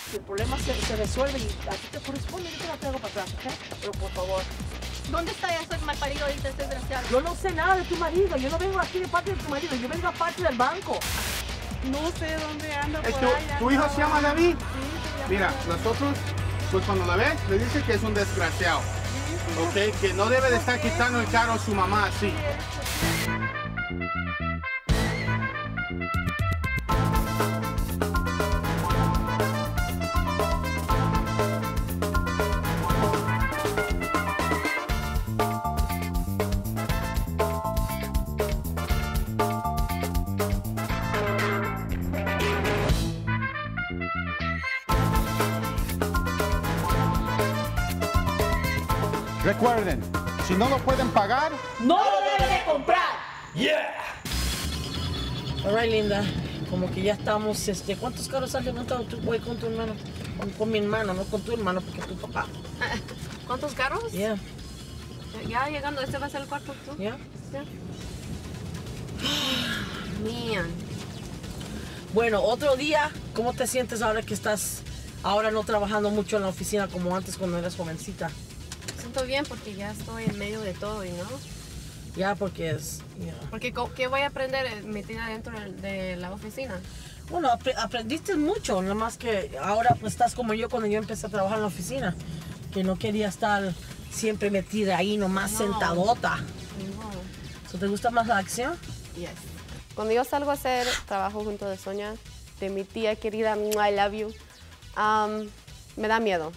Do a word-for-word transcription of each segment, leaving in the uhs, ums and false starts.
Si el problema se, se resuelve y a ti te corresponde, yo te la traigo para atrás, ¿ok? Pero por favor. ¿Dónde está ese mal parido ahorita, este desgraciado? Yo no sé nada de tu marido. Yo no vengo aquí de parte de tu marido. Yo vengo a parte del banco. No sé dónde anda por ¿Tu, allá. ¿Tu hijo se llama David? Sí, se llama Mira, David. nosotros, pues cuando la ves, le dice que es un desgraciado. Ok, que no debe de estar quitando el carro a su mamá así. Recuerden, si no lo pueden pagar, ¡No lo debe de comprar! ¡yeah! All right, linda. Como que ya estamos, este, ¿cuántos carros has levantado tú, güey, con tu hermano? Con, con mi hermano, no con tu hermano, porque tu papá. ¿Cuántos carros? Yeah, Ya llegando, este va a ser el cuarto, ¿tú? yeah. Ya. Man. Bueno, otro día, ¿cómo te sientes ahora que estás ahora no trabajando mucho en la oficina como antes cuando eras jovencita? Me siento bien porque ya estoy en medio de todo, ¿no? Ya, porque es, yeah. Porque co- ¿qué voy a aprender metida dentro de, de la oficina? Bueno, apre- aprendiste mucho, nada más que ahora pues estás como yo cuando yo empecé a trabajar en la oficina, que no quería estar siempre metida ahí nomás No. sentadota. No. So, ¿te gusta más la acción? Yes. Cuando yo salgo a hacer trabajo junto de Sonia, de mi tía querida, I love you, um, me da miedo.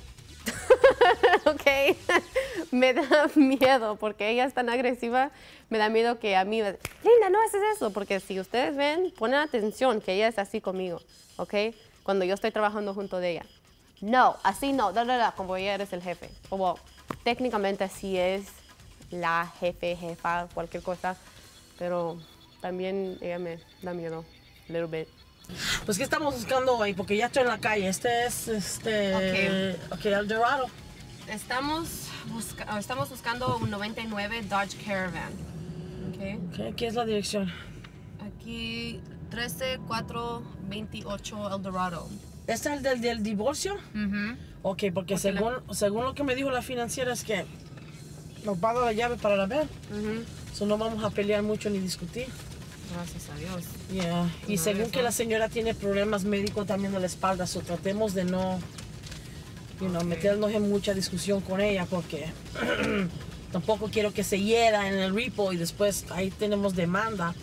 Ok, me da miedo porque ella es tan agresiva, me da miedo que a mí, Linda, no haces eso, porque si ustedes ven, ponen atención que ella es así conmigo, ok, cuando yo estoy trabajando junto de ella. No, así no, da, da, da, como ella eres el jefe. Como técnicamente así es la jefe, jefa, cualquier cosa, pero también ella me da miedo, a little bit. Pues, ¿qué estamos buscando hoy? Porque ya estoy en la calle. Este es, este... Ok, okay, El Dorado. Estamos, busca estamos buscando un noventa y nueve Dodge Caravan. Okay. Okay, ¿qué es la dirección? Aquí trece cuatro veintiocho El Dorado. ¿Este es el del, del divorcio? Uh-huh. Ok, porque, Porque según, según lo que me dijo la financiera es que nos va a dar la llave para la ver. Uh-huh. So no vamos a pelear mucho ni discutir. Gracias a Dios. Yeah. Y No, según eso. que la señora tiene problemas médicos también de la espalda, so tratemos de no you know, Ok. meternos en mucha discusión con ella porque tampoco quiero que se hiera en el repo y después ahí tenemos demanda.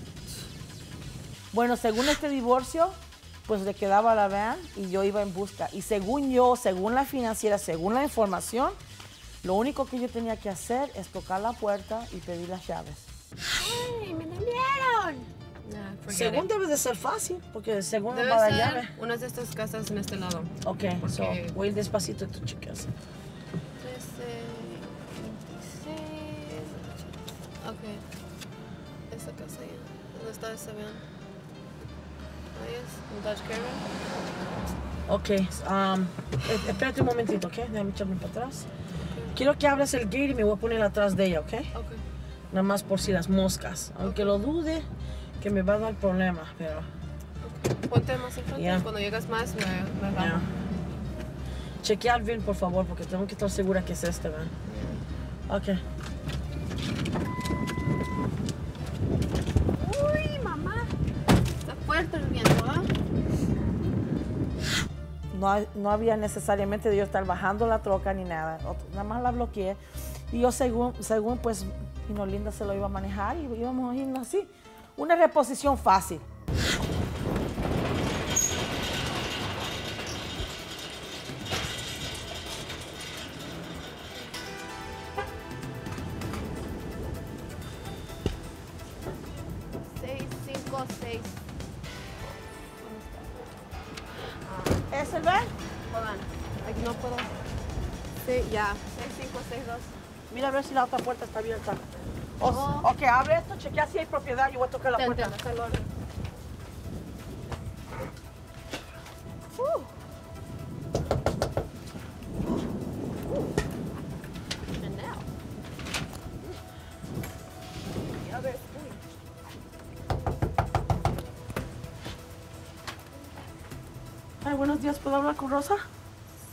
Bueno, según este divorcio, pues le quedaba la van y yo iba en busca. Y según yo, según la financiera, según la información, lo único que yo tenía que hacer es tocar la puerta y pedir las llaves. ¡Ay, me vendieron! Nah, forget Según it. debe de ser fácil, porque según nos Debe va a dar ser llave. una de estas casas en este lado. Ok, so, Porque- voy a ir despacito, tú chicas. trece, veintiséis. Ok. Esa casa ya. ¿Dónde está ese van? Ahí es. Un Dodge Caravan. Ok, um, eh, espérate un momentito, ¿ok? Déjame echarme para atrás. Quiero que abras el gate y me voy a poner atrás de ella, ¿ok? Ok. Nada más por si las moscas. Aunque lo dude, que me va a dar problema, pero... Ponte más enfrente. Yeah. Cuando llegas más, me, me bajo. ya. Chequear bien, por favor, porque tengo que estar segura que es este, ¿verdad? Ok. Uy, mamá. Está fuerte el viento, ¿ah? No, no había necesariamente de yo estar bajando la troca ni nada. Ot- Nada más la bloqueé. Y yo según, según pues, y no, Linda se lo iba a manejar y íbamos a irnos así. Una reposición fácil. seis, cinco, seis. ¿Es el ven? Hold on. Aquí no puedo. Sí, ya. seis, cinco, seis, dos. Mira a ver si la otra puerta está abierta. O- Oh. Ok, abre esto, chequea si hay propiedad. Yo voy a tocar la Ten, puerta. ten, está el orden. Uh. And now. Y a ver, uy. Ay, buenos días, ¿puedo hablar con Rosa?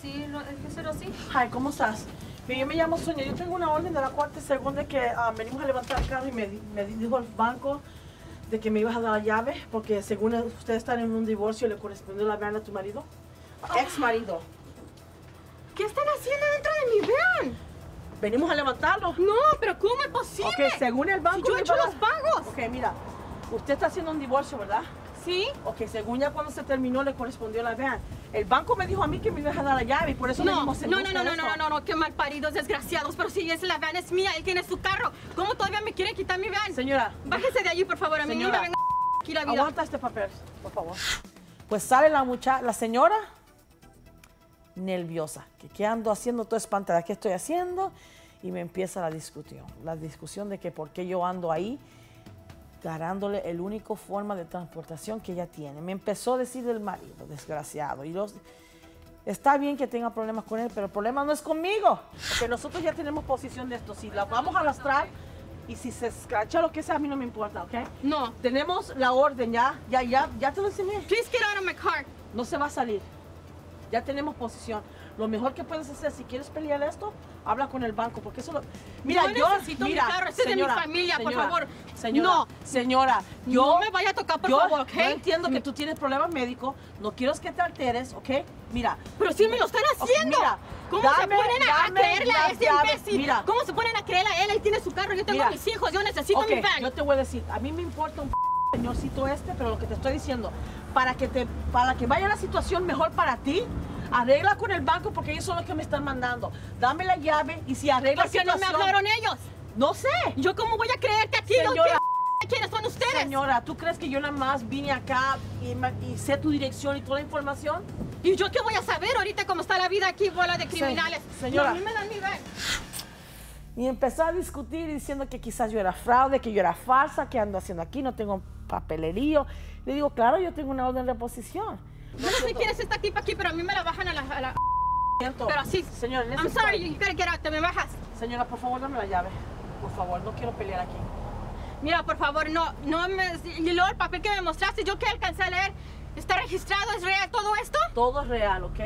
sí, no, hay que ser así. Hi, ¿cómo estás? Mira, yo me llamo Sonia. Yo tengo una orden de la Corte según de que ah, venimos a levantar el carro y me, di- me dijo el banco de que me ibas a dar la llave porque según ustedes están en un divorcio le correspondió la van a tu marido. Ex marido. ¿Qué están haciendo dentro de mi van? Venimos a levantarlo. No, pero ¿cómo es posible? Ok, según el banco. Si yo me he hecho va a- los pagos. Ok, mira. Usted está haciendo un divorcio, ¿verdad? ¿Sí? Ok, según ya cuando se terminó le correspondió la van. El banco me dijo a mí que me ibas a dar la llave y por eso No, venimos en no, no, busca no, de no, esto. no, no, no, qué mal paridos, desgraciados. Pero si es la van es mía, él tiene su carro. ¿Cómo todavía me quieren quitar mi van? Señora. Bájese de allí, por favor. A mí no Señora. me venga aquí la vida. Aguanta este papel, por favor. Pues sale la muchacha, la señora, nerviosa. Que qué ando haciendo todo espantada, ¿qué estoy haciendo? Y me empieza la discusión. La discusión de que por qué yo ando ahí ganándole el único forma de transportación que ella tiene. Me empezó a decir del marido, desgraciado. Y los, está bien que tenga problemas con él, pero el problema no es conmigo. Porque nosotros ya tenemos posición de esto. Si la vamos a arrastrar y si se escracha lo que sea, a mí no me importa, ¿ok? No. Tenemos la orden ya, ya, ya, ya te lo enseñé. Please get out of my car. No se va a salir. Ya tenemos posición. Lo mejor que puedes hacer, si quieres pelear esto, habla con el banco, porque eso lo... Mira, Yo yo... necesito mi mira, carro, ese es de mi familia, por favor. Señora, No. señora, yo... No me vaya a tocar, por yo, favor, ¿ok? Yo entiendo que tú tienes problemas médicos, no quiero que te alteres, ¿ok? Mira... Pero sí me lo están Ok, haciendo. mira, ¿Cómo dame- se ponen a, a dame creerle a las ese llaves, imbécil? mira. ¿Cómo se ponen a creerle a él? Él tiene su carro, yo tengo Mira. mis hijos, yo necesito Ok, mi van. yo te voy a decir, a mí me importa un señorcito este, pero lo que te estoy diciendo, para que te, para que vaya la situación mejor para ti, arregla con el banco porque ellos son los que me están mandando. Dame la llave y si arregla ¿Por qué la no me situación... hablaron ellos? No sé. ¿Yo cómo voy a creer que aquí Señora. los quiénes son ustedes? Señora, ¿tú crees que yo nada más vine acá y, ma- y sé tu dirección y toda la información? ¿Y yo qué voy a saber ahorita cómo está la vida aquí, bola de criminales? señora. No, a mí me dan mi van. Y empezó a discutir diciendo que quizás yo era fraude, que yo era falsa, que ando haciendo aquí, no tengo papelerío. Le digo, claro, yo tengo una orden de reposición. Yo no sé quién es esta tipa aquí, pero a mí me la bajan a la... A la... Siento. Pero así. Señora, en I'm ese sorry, caso- you gotta get out, te me bajas. Señora, por favor, dame la llave. Por favor, no quiero pelear aquí. Mira, por favor, no, no me... Y luego el papel que me mostraste, yo que alcancé a leer, ¿está registrado? ¿Es real todo esto? Todo es real, ¿ok?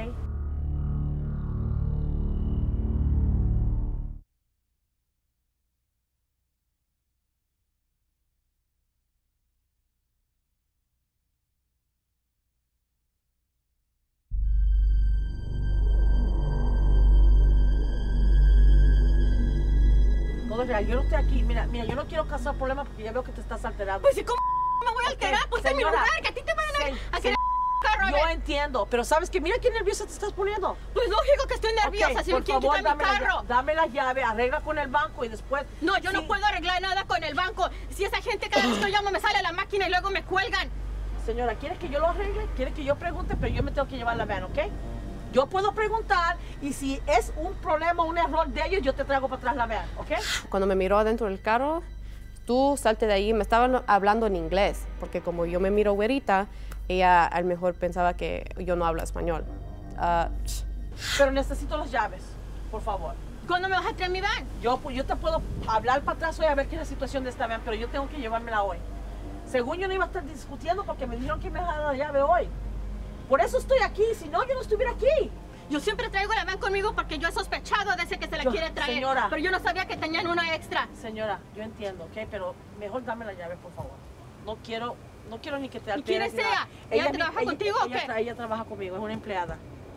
Todo es real. Yo no estoy aquí. Mira, mira, yo no quiero causar problemas porque ya veo que te estás alterando. Pues, ¿y cómo me voy a alterar? Pues en mi señora. lugar, que a ti te van Se- a... a querer carro, a Yo ver. entiendo, pero sabes que mira qué nerviosa te estás poniendo. Pues lógico que estoy nerviosa, Ok, si por me quieren favor, quitar mi dame la, carro. lla- dame la llave, arregla con el banco y después... No, yo no Sí. puedo arreglar nada con el banco. Si esa gente cada vez que yo llamo me sale la máquina y luego me cuelgan. Señora, ¿quieres que yo lo arregle? ¿Quieres que yo pregunte? Pero yo me tengo que llevar la van, ¿ok? Yo puedo preguntar y si es un problema, un error de ellos, yo te traigo para atrás la van, ¿ok? Cuando me miró adentro del carro, tú salte de ahí, me estaban hablando en inglés, porque como yo me miro güerita, ella a lo mejor pensaba que yo no hablo español. Ah, Pero necesito las llaves, por favor. ¿Cuándo me vas a traer mi van? Yo, yo te puedo hablar para atrás hoy a ver qué es la situación de esta van, pero yo tengo que llevármela hoy. Según yo no iba a estar discutiendo porque me dijeron que me dejaran la llave hoy. Por eso estoy aquí, si no, yo no estuviera aquí. Yo siempre traigo la van conmigo porque yo he sospechado de ese que se la Yo- quiere traer. señora. Pero yo no sabía que tenían una extra. Señora, yo entiendo, ¿ok? Pero mejor dame la llave, por favor. No quiero, no quiero ni que te alteres. quién es ni nada. ella? ¿Ella mi- trabaja contigo o ella qué? tra- ella trabaja conmigo, es una empleada.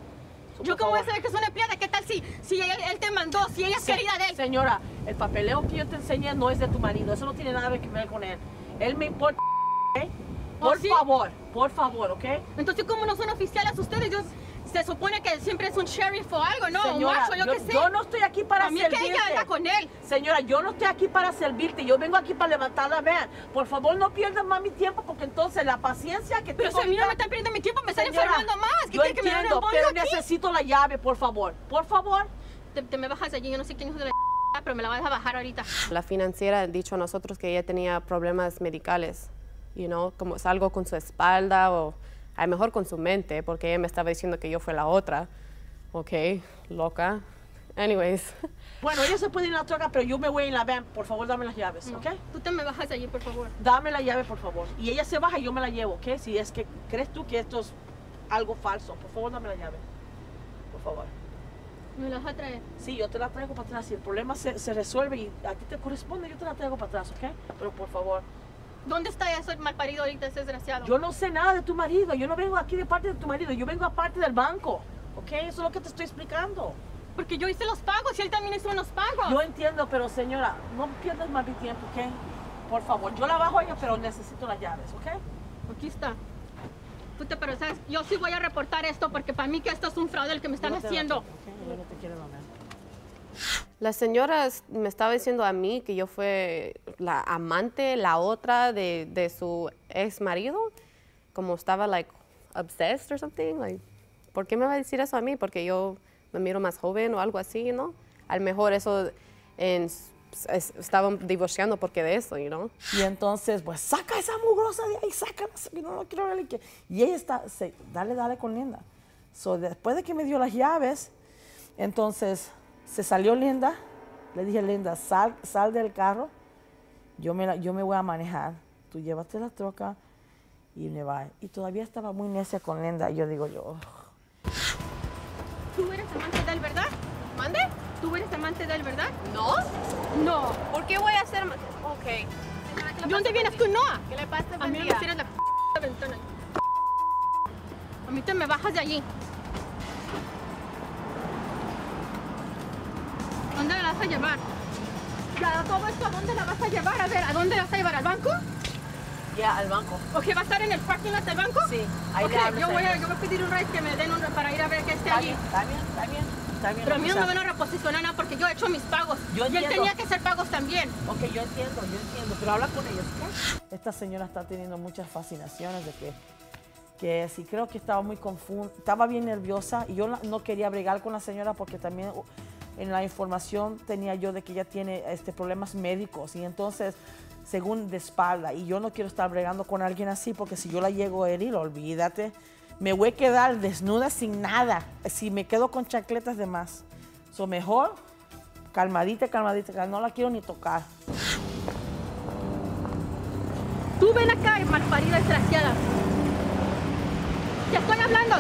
So, ¿Yo por cómo voy a favor. saber que es una empleada? ¿Qué tal si, si él, él te mandó, si ella es Se- querida de él? Señora, el papeleo que yo te enseñé no es de tu marido, eso no tiene nada que ver con él. Él me importa, ¿ok? Por ¿Oh, sí? favor, por favor, ¿ok? Entonces, ¿cómo no son oficiales ustedes? Yo, se supone que siempre es un sheriff o algo, ¿no? un Señora, macho, yo, yo, qué sé. yo no estoy aquí para A mí es que servirte. ella anda con él. Señora, yo no estoy aquí para servirte, yo vengo aquí para levantar la van. Por favor, no pierdas más mi tiempo porque entonces la paciencia que Pero tengo si a mí no me ahorita- están perdiendo mi tiempo, me están Señora, enfermando más. ¿Qué yo quiere que me den el entiendo, bollo pero aquí? necesito la llave, por favor. Por favor. Te, te me bajas de allí, yo no sé quién hijo de la pero me la vas a bajar ahorita. la financiera ha dicho a nosotros que ella tenía problemas medicales, you know, como es algo con su espalda o a lo mejor con su mente, porque ella me estaba diciendo que yo fui la otra. Ok, loca. Anyways. Bueno, ella se puede ir a la troca, pero yo me voy en la van. Por favor, dame las llaves, No, ¿ok? Tú te me bajas de allí, por favor. Dame la llave, por favor. Y ella se baja y yo me la llevo, ¿ok? Si es que crees tú que esto es algo falso, por favor, dame la llave. Por favor. ¿Me las va a traer? Sí, yo te la traigo para atrás. Si el problema se, se resuelve y a ti te corresponde, yo te la traigo para atrás, ¿ok? Pero por favor. ¿Dónde está ese malparido ahorita, ese desgraciado? Yo no sé nada de tu marido. Yo no vengo aquí de parte de tu marido. Yo vengo a parte del banco, ¿ok? Eso es lo que te estoy explicando. Porque yo hice los pagos y él también hizo unos pagos. Yo entiendo, pero señora, no pierdas más mi tiempo, ¿ok? Por favor, yo la bajo a ella, pero necesito las llaves, ¿ok? Aquí está. Puta, pero sabes, yo sí voy a reportar esto porque para mí que esto es un fraude el que me están Yo no te haciendo. lo quiero, ¿ok? Yo no te quiero donar. La señora me estaba diciendo a mí que yo fue la amante, la otra de, de su ex marido, como estaba like obsessed or something. Like, ¿por qué me va a decir eso a mí? Porque yo me miro más joven o algo así, ¿no? A lo mejor eso en, es, estaban divorciando porque de eso, you know? Y entonces, pues, saca esa mugrosa de ahí, sácala, yo no lo quiero ver. Y ella está, se, dale, dale con Linda. So, después de que me dio las llaves, entonces se salió Linda. Le dije, Linda, sal, sal del carro, yo me, la, yo me voy a manejar. Tú llévate la troca y me va. Y todavía estaba muy necia con Linda. Y yo digo, yo... Oh. ¿Tú eres amante de él, verdad? ¿Mande? ¿Tú eres amante de él, verdad? ¿No? No. ¿Por qué voy a hacer...? Ok. Señora, ¿qué le ¿De dónde pasa, vienes buen tú, día? Noah? ¿Qué le pasa, A buen mí me día? cierras la ventana. A mí te me bajas de allí. ¿Dónde la vas a llevar? Ya, todo esto, ¿a dónde la vas a llevar? A ver, ¿a dónde la vas a llevar? ¿Al banco? Ya, al banco. ¿O que va a estar en el parking lot del banco? Sí, ahí Ok, le hablas yo a voy, a, ella. yo voy a pedir un ride que me den un para ir a ver que esté Está allí. bien, está bien, está bien. Está bien, Pero a mí no o sea, me van a reposicionar nada porque yo he hecho mis pagos. Yo y él entiendo. tenía que hacer pagos también. Ok, yo entiendo, yo entiendo, pero habla con ellos, ¿ok? Esta señora está teniendo muchas fascinaciones de que, que sí, creo que estaba muy confundida, estaba bien nerviosa y yo la- no quería bregar con la señora porque también uh, en la información tenía yo de que ella tiene este, problemas médicos y entonces, según de espalda, y yo no quiero estar bregando con alguien así porque si yo la llego a herir, olvídate, me voy a quedar desnuda sin nada, si me quedo con chancletas de más. So, mejor, calmadita, calmadita, no la quiero ni tocar. Tú ven acá, malparida desgraciada. Te estoy hablando.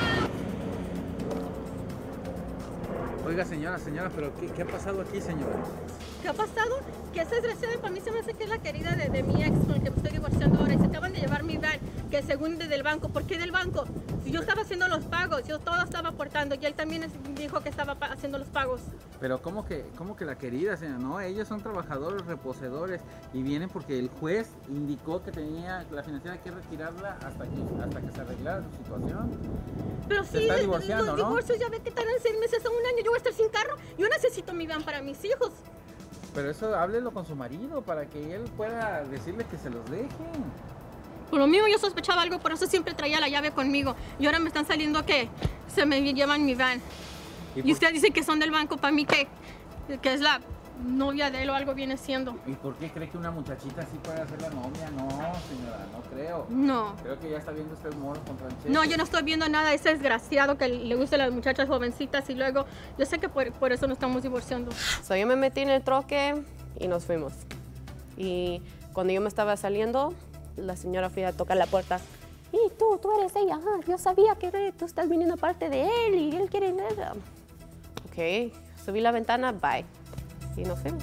Oiga, señora, señora, pero ¿qué, qué ha pasado aquí, señora? ¿Qué ha pasado? Que esa desgraciada para mí se me hace que es la querida de, de mi ex con el que me estoy divorciando ahora. Y se acaban de llevar mi van, que según desde el banco. ¿Por qué del banco? Si yo estaba haciendo los pagos, yo todo estaba aportando y él también es- dijo que estaba pa- haciendo los pagos. Pero ¿cómo que, cómo que la querida, señora? No, ellos son trabajadores, reposedores y vienen porque el juez indicó que tenía la financiera que retirarla hasta que, hasta que se arreglara su situación. Pero Se sí, está de- divorciando, los ¿no? divorcios ya ve que tardan seis meses a un año. Yo voy a estar sin carro. Yo necesito mi van para mis hijos. Pero eso háblelo con su marido para que él pueda decirle que se los deje. Por lo mismo yo sospechaba algo, por eso siempre traía la llave conmigo. Y ahora me están saliendo que se me llevan mi van. ¿Y Y por, usted dice que son del banco, para mí que, que es la novia de él o algo viene siendo. ¿Y por qué cree que una muchachita así puede ser la novia? No, señora, no creo. No. Creo que ya está viendo usted moros con tranchetes. No, yo no estoy viendo nada de ese desgraciado que le gusta a las muchachas jovencitas y luego yo sé que por, por eso nos estamos divorciando. So, yo me metí en el troque y nos fuimos. Y cuando yo me estaba saliendo, la señora fue a tocar la puerta. Y tú, tú eres ella. Ajá, yo sabía que tú estás viniendo parte de él y él quiere nada. Ok, subí la ventana, bye. Y nos fuimos.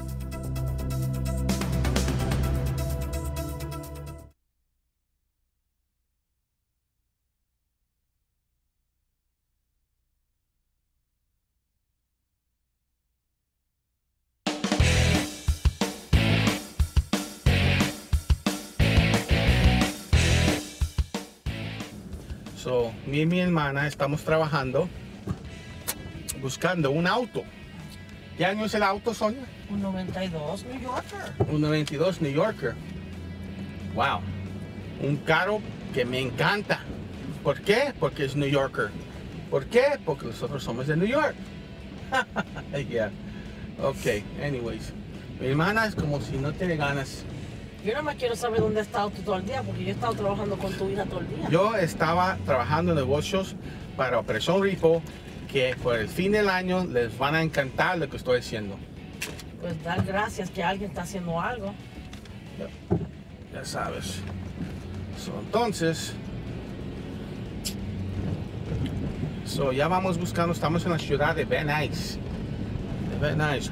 So, mi y mi hermana estamos trabajando buscando un auto. ¿Qué año es el auto, Sonia? Un noventa y dos New Yorker. Un noventa y dos New Yorker. Wow. Un carro que me encanta. ¿Por qué? Porque es New Yorker. ¿Por qué? Porque nosotros somos de New York. Yeah. Ok, anyways. Mi hermana es como si no tiene ganas. Yo nada más quiero saber dónde has estado tú todo el día, porque yo he estado trabajando con tu hija todo el día. Yo estaba trabajando en negocios para Operación Ripo, que por el fin del año les van a encantar lo que estoy haciendo. Pues dar gracias que alguien está haciendo algo. Ya sabes. So, entonces, So, ya vamos buscando, estamos en la ciudad de Van Nuys. De Van Nuys.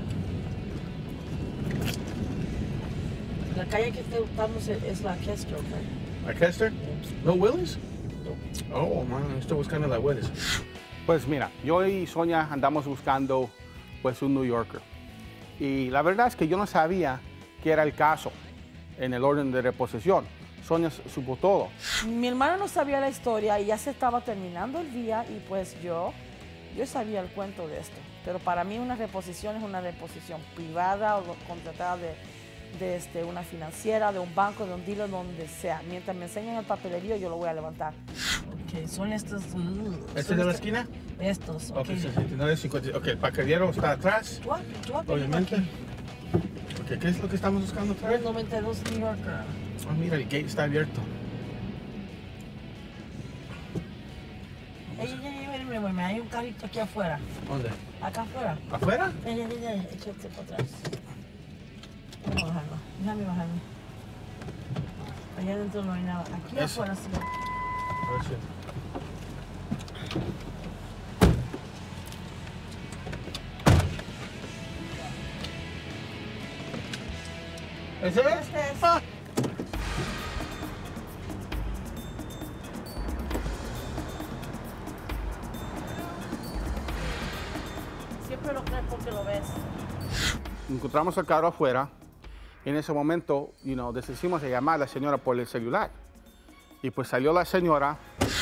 La calle que estamos es la Kester, ¿ok? ¿La Kester? ¿No Willis? Oh, man, estoy buscando la Willis. Pues mira, yo y Sonia andamos buscando pues un New Yorker. Y la verdad es que yo no sabía que era el caso en el orden de reposición. Sonia supo todo. Mi hermano no sabía la historia y ya se estaba terminando el día y pues yo, yo sabía el cuento de esto. Pero para mí una reposición es una reposición privada o contratada de, de este, una financiera, de un banco, de un dealer, donde sea. Mientras me enseñen el papelerío, yo lo voy a levantar. Ok, son estos... Uh, ¿Este es de la esquina? Estos, ok. Ok, sesenta y nueve, cincuenta. Ok, el paquetero está atrás. Tú, tú Obviamente. Ok, ¿qué es lo que estamos buscando otra vez? noventa y dos New Yorker. Oh, mira, el gate está abierto. Ey, ey, ey, ey, ey, ey, hay un carrito aquí afuera. ¿Dónde? Acá afuera. ¿Afuera? Ey, ey, ey, ey, échate para atrás. Déjame bajarlo, déjame bajarlo. Allá adentro no hay nada. Aquí Ese. afuera sí. A ver si- ¿Ese es? Este es. Ah. Siempre lo crees porque lo ves. Encontramos el carro afuera. Y en ese momento, you know, decidimos de llamar a la señora por el celular. Y pues salió la señora.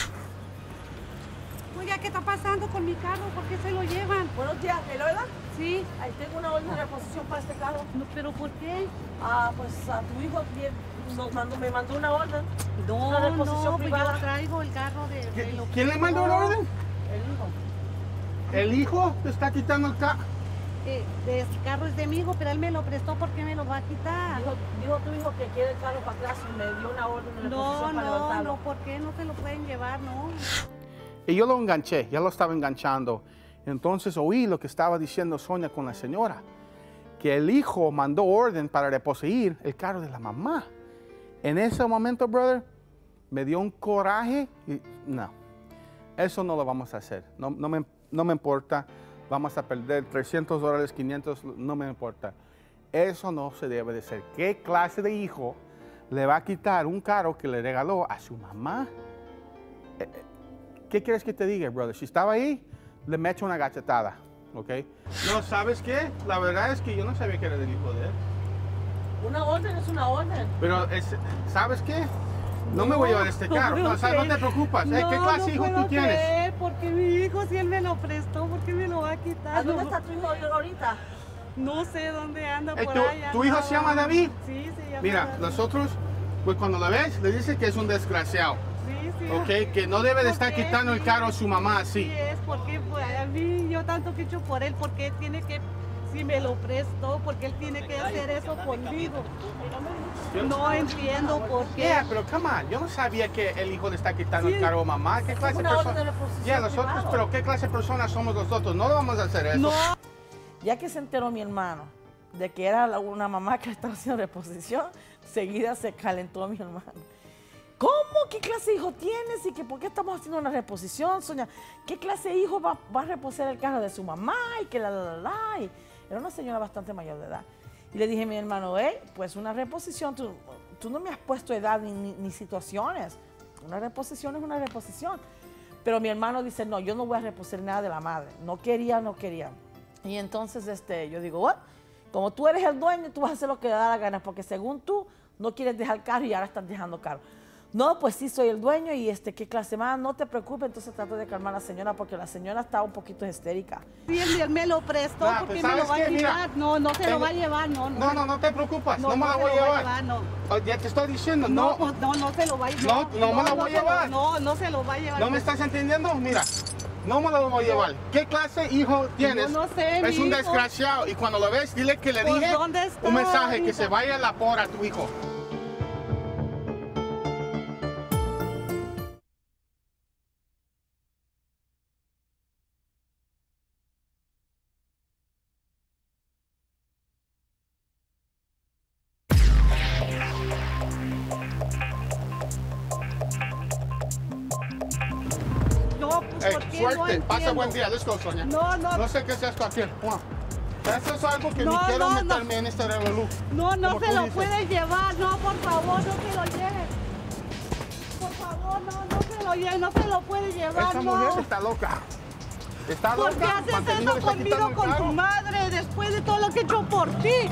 Oiga, ¿qué está pasando con mi carro? ¿Por qué se lo llevan? Buenos días, ¿Eloida? Sí. Ahí tengo una orden de reposición para este carro. No, ¿pero por qué? Ah, pues a tu hijo bien, nos mandó, me mandó una orden. No, Una reposición no, pues privada. yo traigo el carro de... de lo- ¿Quién le mandó la orden? El hijo. El hijo te está quitando el carro. Eh, de este carro es de mi hijo, pero él me lo prestó, ¿por qué me lo va a quitar? Dijo, dijo tu hijo que quiere el carro para atrás y me dio una orden de No, reposición para no, levantarlo. no, ¿por qué no se lo pueden llevar? No. Y yo lo enganché, ya lo estaba enganchando. Entonces oí lo que estaba diciendo Sonia con la señora, que el hijo mandó orden para reposeer el carro de la mamá. En ese momento, brother, me dio un coraje y no, eso no lo vamos a hacer. No, no, me, no me importa, vamos a perder trescientos dólares, quinientos, no me importa. Eso no se debe de hacer. ¿Qué clase de hijo le va a quitar un carro que le regaló a su mamá? Eh, eh, ¿Qué quieres que te diga, brother? Si estaba ahí, le me echo una gachetada, ¿ok? No, ¿sabes qué? La verdad es que yo no sabía que era del hijo de él. Una orden es una orden. Pero, es- ¿sabes qué? No, me voy a llevar este carro. No, puedo o sea, no te creer. preocupes. ¿eh? ¿Qué No, clase de no hijo puedo tú tienes? creer, porque mi hijo, si él me lo prestó, ¿por qué me lo va a quitar? ¿A dónde No, está tu hijo ahorita? no sé dónde anda, Eh, por ¿tu- ahí tu hijo andaba. se llama David? Sí, se llama Mira, David. nosotros, pues cuando la ves, le dices que es un desgraciado, Sí, sí. ¿ok? Que no debe de ¿Por estar qué? quitando el carro a su mamá Sí así. es, porque pues, a mí yo tanto que he hecho por él, porque él tiene que, si me lo prestó, porque él tiene que hacer eso conmigo. Yo- No entiendo por qué. Yeah, pero come on, yo no sabía que el hijo le está quitando Sí. el carro a mamá. ¿Qué clase de una orden persona? de reposición Ya, nosotros, privado. pero ¿qué clase de personas somos nosotros? No lo vamos a hacer eso. No, Ya que se enteró mi hermano de que era la- una mamá que le estaba haciendo reposición, seguida se calentó mi hermano. ¿Cómo? ¿Qué clase de hijo tienes? ¿Y que por qué estamos haciendo una reposición, Sonia? ¿Qué clase de hijo va, va a reposer el carro de su mamá? Y que la, la, la, la. Y era una señora bastante mayor de edad. Y le dije a mi hermano, hey, pues una reposición, tú, tú no me has puesto edad ni, ni, ni situaciones. Una reposición es una reposición. Pero mi hermano dice, no, yo no voy a reposer nada de la madre. No quería, no quería. Y entonces este, yo digo, "What? Como tú eres el dueño, tú vas a hacer lo que te da la gana, porque según tú no quieres dejar carro y ahora estás dejando carro. No, pues sí, soy el dueño y este, qué clase más, no te preocupes. Entonces trato de calmar a la señora porque la señora está un poquito histérica. si él, él me lo prestó, Ah, ¿por pues, qué me lo ¿sabes va a qué? Mira, quitar? No, no se tengo- lo va a llevar, no. No, no, no te preocupes, no, No, me la no voy a se lo va a llevar. llevar, no. Oh, ya te estoy diciendo, No, no. pues, no, no se lo va a llevar. No, no me la voy a se lo- llevar. No, no se lo va a llevar. ¿No me estás entendiendo? Mira, no me lo voy a llevar. ¿Qué clase de hijo tienes? no sé, Es mi un hijo. desgraciado. Y cuando lo ves, dile que le Pues, dije ¿dónde está un mensaje, que ahorita? se vaya a la porra a tu hijo. Yo, Hey, ¿Por qué? suerte. No entiendo. Pasa buen día. Let's go, Sonia. No, no. No sé qué seas tú aquí. Juan. Eso es algo que No, ni quiero no, meterme no. en este revolú. No, no Como se tú lo dices. puede llevar, no, por favor, no se lo lleve. Por favor, no, no se lo lleve, no se lo puede llevar, Esa no. mujer está loca. Está ¿Por loca. qué haces Mantenido eso le está quitando conmigo, el con carro. tu madre, después de todo lo que he hecho por ti?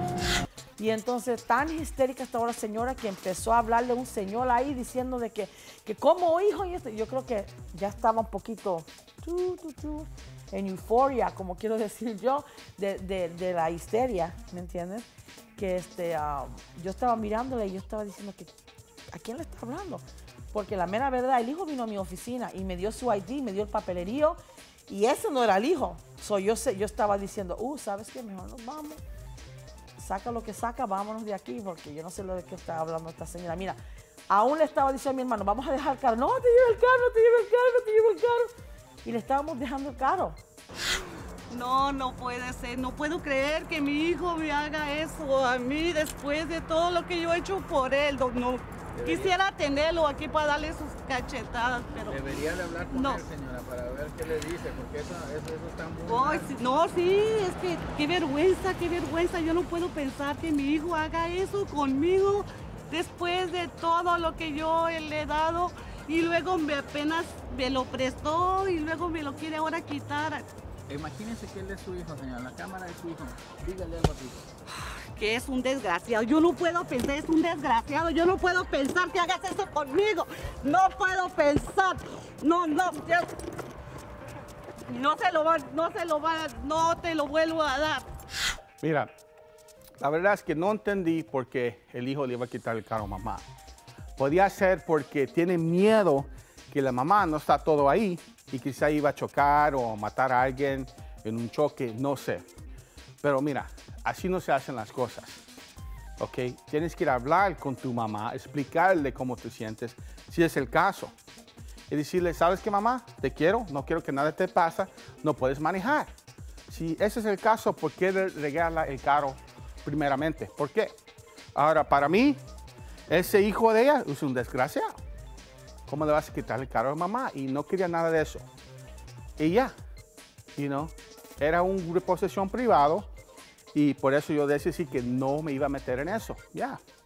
Y entonces tan histérica estaba la señora que empezó a hablarle a un señor ahí diciendo de que, que como hijo y esto. Yo creo que ya estaba un poquito tu, tu, tu, en euforia, como quiero decir yo, de, de, de la histeria, ¿me entiendes? Que este, ah, yo estaba mirándole y yo estaba diciendo que ¿a quién le está hablando? Porque la mera verdad, el hijo vino a mi oficina y me dio su I D, me dio el papelerío y ese no era el hijo. So, yo, sé, yo estaba diciendo, uh, ¿sabes qué? Mejor nos vamos. Saca lo que saca, vámonos de aquí, porque yo no sé lo de qué está hablando esta señora. Mira, aún le estaba diciendo a mi hermano, vamos a dejar el carro. No, te lleva el carro, no te lleva el carro, no te lleva el carro. Y le estábamos dejando el carro. No, no puede ser, no puedo creer que mi hijo me haga eso a mí después de todo lo que yo he hecho por él. No, no. Quisiera tenerlo aquí para darle sus cachetadas, pero... Debería de hablar con No. él, señora, para ver qué le dice, porque eso, eso, eso está muy Ay, mal. sí, no, sí, es que qué vergüenza, qué vergüenza. Yo no puedo pensar que mi hijo haga eso conmigo después de todo lo que yo le he dado y luego me apenas me lo prestó y luego me lo quiere ahora quitar. Imagínense que él es su hijo, señora, la cámara es su hijo. Dígale algo así. Que es un desgraciado. Yo no puedo pensar, es un desgraciado. Yo no puedo pensar que hagas eso conmigo. No puedo pensar. No, no. ya- No se lo va, no se lo va, no te lo vuelvo a dar. Mira, la verdad es que no entendí por qué el hijo le iba a quitar el carro a mamá. Podía ser porque tiene miedo que la mamá no está todo ahí y quizá iba a chocar o matar a alguien en un choque, no sé. Pero mira, así no se hacen las cosas, ¿ok? Tienes que ir a hablar con tu mamá, explicarle cómo te sientes, si es el caso. Y decirle, ¿sabes qué, mamá? Te quiero, no quiero que nada te pase, no puedes manejar. Si ese es el caso, ¿por qué le regala el carro primeramente? ¿Por qué? Ahora, para mí, ese hijo de ella es un desgraciado. ¿Cómo le vas a quitar el carro a mamá? Y no quería nada de eso. Y ya, you know, era un reposición privado y por eso yo decidí que no me iba a meter en eso. Ya.